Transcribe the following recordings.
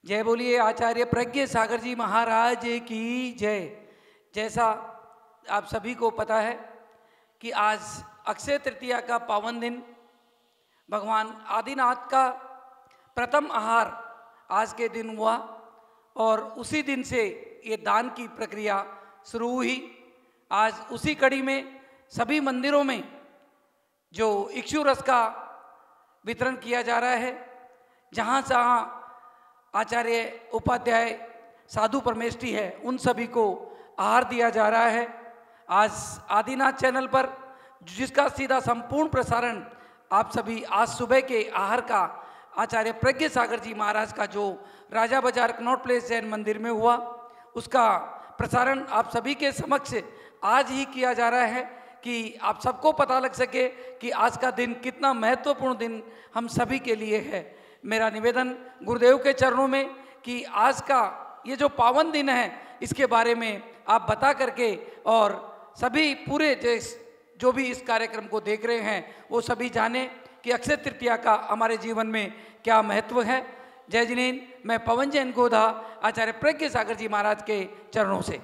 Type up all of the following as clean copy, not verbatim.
जय बोलिए आचार्य प्रज्ञ सागर जी महाराज की जय। जैसा आप सभी को पता है कि आज अक्षय तृतीया का पावन दिन, भगवान आदिनाथ का प्रथम आहार आज के दिन हुआ और उसी दिन से ये दान की प्रक्रिया शुरू हुई। आज उसी कड़ी में सभी मंदिरों में जो इक्षु रस का वितरण किया जा रहा है, जहाँ जहाँ आचार्य उपाध्याय साधु परमेष्ठी है उन सभी को आहार दिया जा रहा है। आज आदिनाथ चैनल पर जिसका सीधा संपूर्ण प्रसारण आप सभी आज सुबह के आहार का आचार्य प्रज्ञ सागर जी महाराज का जो राजा बाजार कनॉट प्लेस जैन मंदिर में हुआ, उसका प्रसारण आप सभी के समक्ष आज ही किया जा रहा है कि आप सबको पता लग सके कि आज का दिन कितना महत्वपूर्ण दिन हम सभी के लिए है। मेरा निवेदन गुरुदेव के चरणों में कि आज का ये जो पावन दिन है इसके बारे में आप बता करके और सभी पूरे जो भी इस कार्यक्रम को देख रहे हैं वो सभी जाने कि अक्षय तृतीया का हमारे जीवन में क्या महत्व है। जय जिनेन्द्र। मैं पवन जैन गोधा आचार्य प्रज्ञ सागर जी महाराज के चरणों से।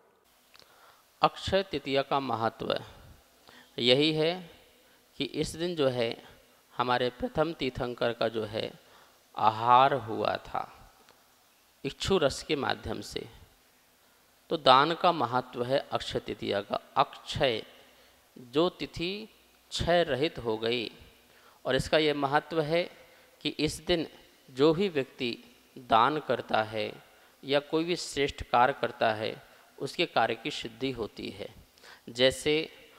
अक्षय तृतीया का महत्व यही है कि इस दिन जो है हमारे प्रथम तीर्थंकर का जो है आहार हुआ था इक्षु रस के माध्यम से। तो दान का महत्व है अक्षय तृतीया का। अक्षय जो तिथि क्षय रहित हो गई, और इसका ये महत्व है कि इस दिन जो भी व्यक्ति दान करता है या कोई भी श्रेष्ठ कार्य करता है उसके कार्य की सिद्धि होती है। जैसे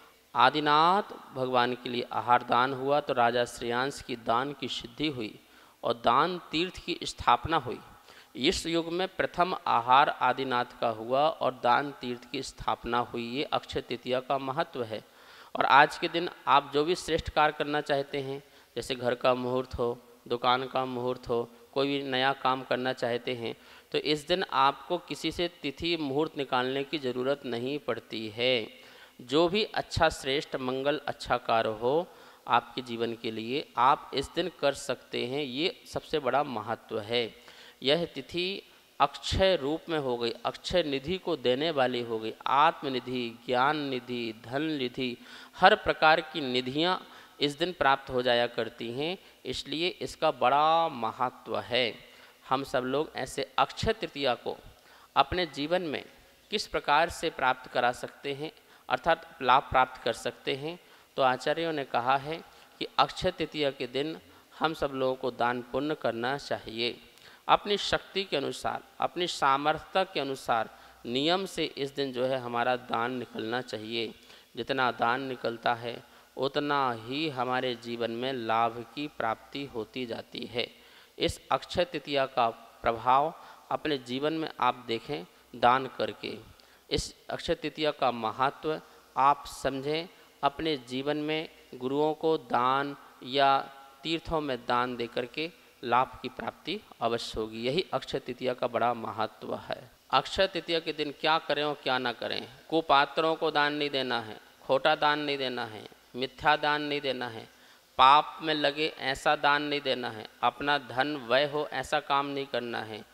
आदिनाथ भगवान के लिए आहार दान हुआ तो राजा श्रेयांश की दान की सिद्धि हुई और दान तीर्थ की स्थापना हुई। इस युग में प्रथम आहार आदिनाथ का हुआ और दान तीर्थ की स्थापना हुई। ये अक्षय तृतीया का महत्व है। और आज के दिन आप जो भी श्रेष्ठ कार्य करना चाहते हैं, जैसे घर का मुहूर्त हो, दुकान का मुहूर्त हो, कोई भी नया काम करना चाहते हैं, तो इस दिन आपको किसी से तिथि मुहूर्त निकालने की ज़रूरत नहीं पड़ती है। जो भी अच्छा श्रेष्ठ मंगल अच्छा कार्य हो आपके जीवन के लिए आप इस दिन कर सकते हैं। ये सबसे बड़ा महत्व है। यह तिथि अक्षय रूप में हो गई, अक्षय निधि को देने वाली हो गई। आत्मनिधि, ज्ञान निधि, धन निधि, हर प्रकार की निधियाँ इस दिन प्राप्त हो जाया करती हैं, इसलिए इसका बड़ा महत्व है। हम सब लोग ऐसे अक्षय तृतीया को अपने जीवन में किस प्रकार से प्राप्त करा सकते हैं, अर्थात लाभ प्राप्त कर सकते हैं। तो आचार्यों ने कहा है कि अक्षय तृतीया के दिन हम सब लोगों को दान पुण्य करना चाहिए। अपनी शक्ति के अनुसार, अपनी सामर्थ्य के अनुसार नियम से इस दिन जो है हमारा दान निकलना चाहिए। जितना दान निकलता है उतना ही हमारे जीवन में लाभ की प्राप्ति होती जाती है। इस अक्षय तृतीया का प्रभाव अपने जीवन में आप देखें दान करके। इस अक्षय तृतीया का महत्व आप समझें, अपने जीवन में गुरुओं को दान या तीर्थों में दान दे करके लाभ की प्राप्ति अवश्य होगी। यही अक्षय तृतीया का बड़ा महत्व है। अक्षय तृतीया के दिन क्या करें और क्या ना करें। कुपात्रों को दान नहीं देना है, खोटा दान नहीं देना है, मिथ्या दान नहीं देना है, पाप में लगे ऐसा दान नहीं देना है, अपना धन व्यय हो ऐसा काम नहीं करना है।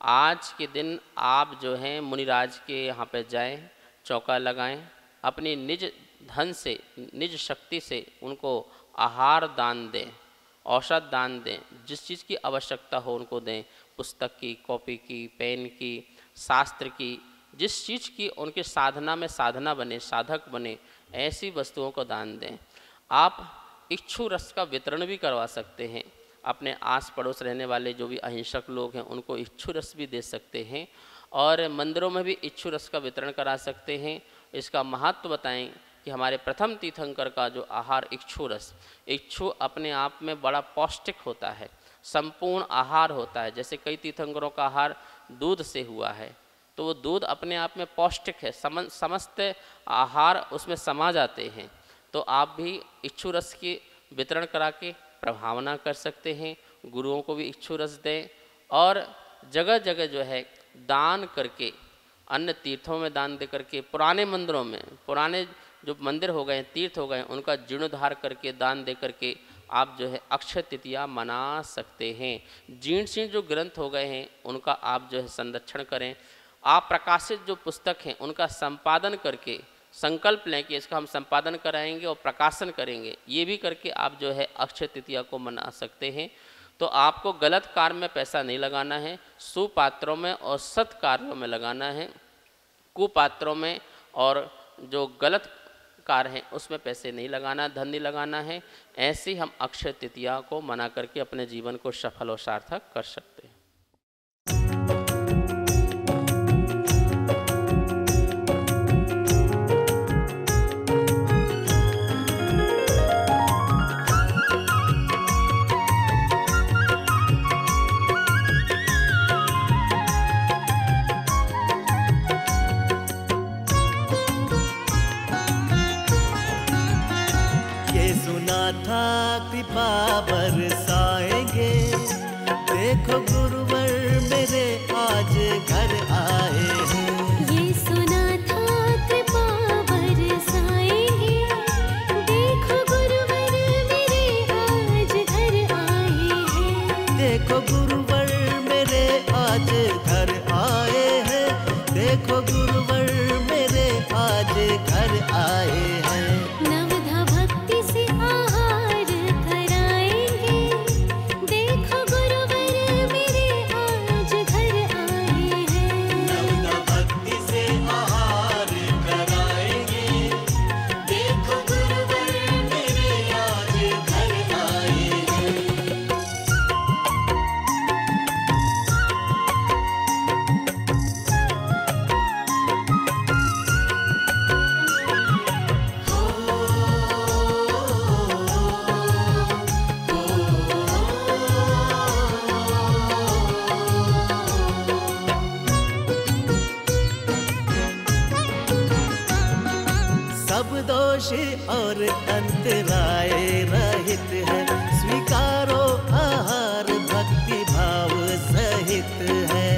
आज के दिन आप जो हैं मुनिराज के यहाँ पे जाएं, चौका लगाएं, अपनी निज धन से, निज शक्ति से उनको आहार दान दें, औषध दान दें, जिस चीज़ की आवश्यकता हो उनको दें। पुस्तक की, कॉपी की, पेन की, शास्त्र की, जिस चीज़ की उनके साधना में साधना बने, साधक बने, ऐसी वस्तुओं को दान दें। आप इक्षु रस का वितरण भी करवा सकते हैं। अपने आस पड़ोस रहने वाले जो भी अहिंसक लोग हैं उनको इक्षु रस भी दे सकते हैं और मंदिरों में भी इक्षु रस का वितरण करा सकते हैं। इसका महत्व बताएं कि हमारे प्रथम तीर्थंकर का जो आहार इक्षु रस, इक्षु अपने आप में बड़ा पौष्टिक होता है, संपूर्ण आहार होता है। जैसे कई तीर्थंकरों का आहार दूध से हुआ है, तो वो दूध अपने आप में पौष्टिक है, समस्त आहार उसमें समा जाते हैं। तो आप भी इक्षु रस की वितरण करा के प्रभावना कर सकते हैं। गुरुओं को भी इक्षु रस दें और जगह जगह जो है दान करके, अन्य तीर्थों में दान दे करके, पुराने मंदिरों में, पुराने जो मंदिर हो गए, तीर्थ हो गए, उनका जीर्णोद्धार करके दान दे करके आप जो है अक्षय तृतीया मना सकते हैं। जीर्ण शीर्ण जो ग्रंथ हो गए हैं उनका आप जो है संरक्षण करें। आप प्रकाशित जो पुस्तक हैं उनका संपादन करके संकल्प लें कि इसका हम संपादन कराएंगे और प्रकाशन करेंगे, ये भी करके आप जो है अक्षय तृतीया को मना सकते हैं। तो आपको गलत कार्य में पैसा नहीं लगाना है, सुपात्रों में और सत् कार्यों में लगाना है। कुपात्रों में और जो गलत कार्य हैं उसमें पैसे नहीं लगाना, धन नहीं लगाना है। ऐसे हम अक्षय तृतीया को मना करके अपने जीवन को सफल और सार्थक कर सकते हैं। था कृपा बरसाएंगे, देखो गुरुवर मेरे आज घर आए हैं। ये सुना था कृपा बरसाएंगे, देखो गुरुवर मेरे आज घर आए हैं। देखो गुरुवर मेरे आज घर आए हैं, देखो गुरुवर मेरे आज घर आए हैं। नवधा भक्ति से आहार कराएंगे, देखो गुरुवर मेरे आज घर आए हैं। नवधा भक्ति से आहार कराएंगे, देखो गुरुवर मेरे आज घर आए हैं। सब दोष और अंतराय रहित है, स्वीकारो आहार भक्ति भाव सहित है।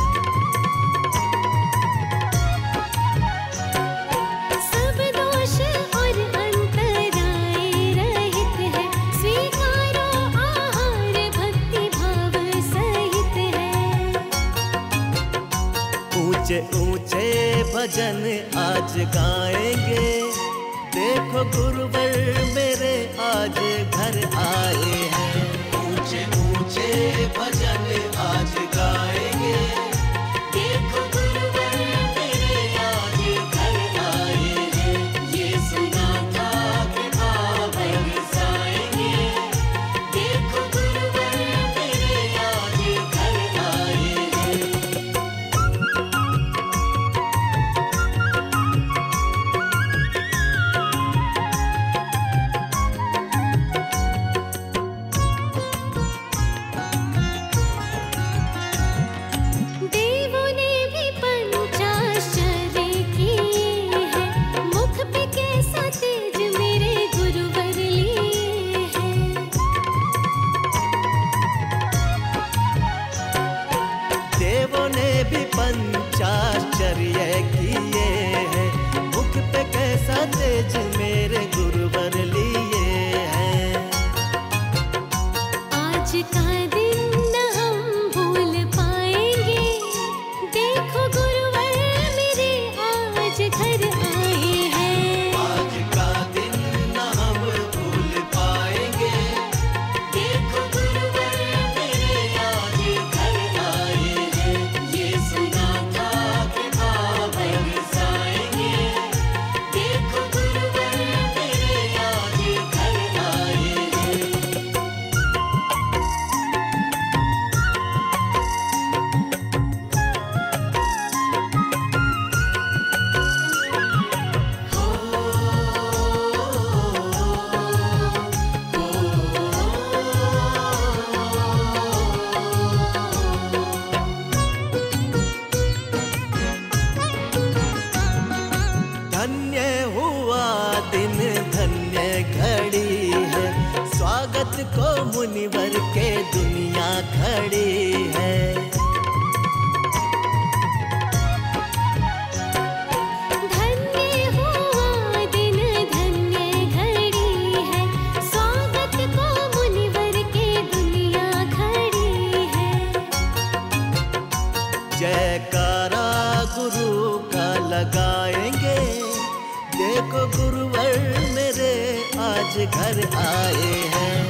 सब दोष और अंतराय रहित है, स्वीकारो आहार भक्ति भाव सहित है। ऊंचे ऊंचे भजन आज गाएंगे, देखो गुरुवर मेरे आज घर आए हैं। ऊंचे ऊंचे भजन आज गाएंगे, देखो गुरुवर मेरे आज घर आए हैं। ये सुना था कृपा बरसाएंगे, देखो गुरुवर मेरे आज घर आए हैं। जयकारा गुरु का लगाएंगे, देखो गुरुवर मेरे आज घर आए हैं।